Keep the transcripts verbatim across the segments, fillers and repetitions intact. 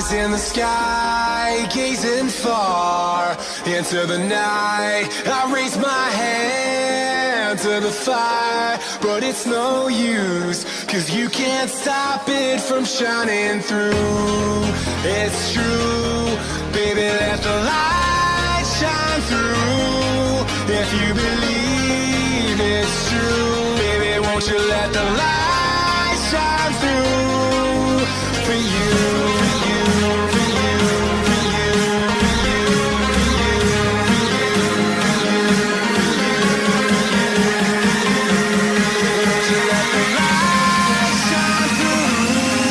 in the sky, gazing far into the night. I raise my hand to the fire, but it's no use, 'cause you can't stop it from shining through. It's true, baby, let the light shine through. If you believe it's true, baby, won't you let the light shine through for you, for you, for you, for you, for you, for you, for you, won't you let the light shine through?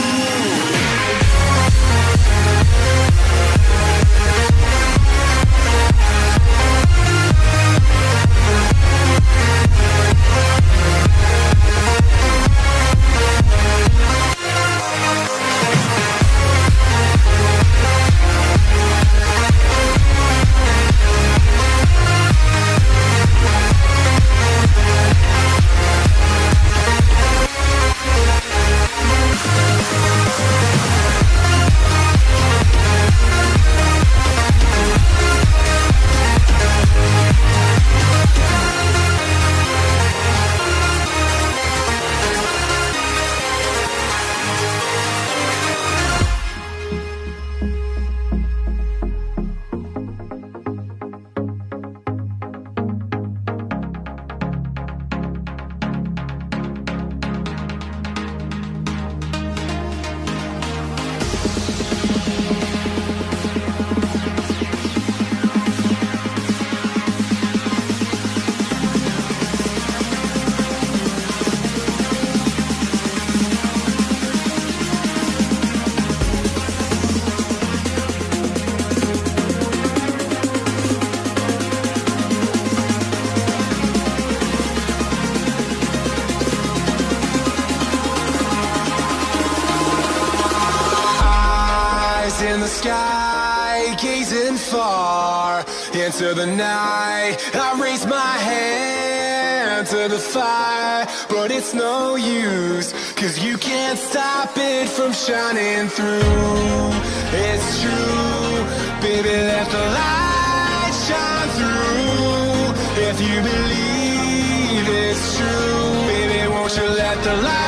In the sky, gazing far into the night. I raise my hand to the fire, but it's no use, 'cause you can't stop it from shining through. It's true, baby, let the light shine through. If you believe it's true, baby, won't you let the light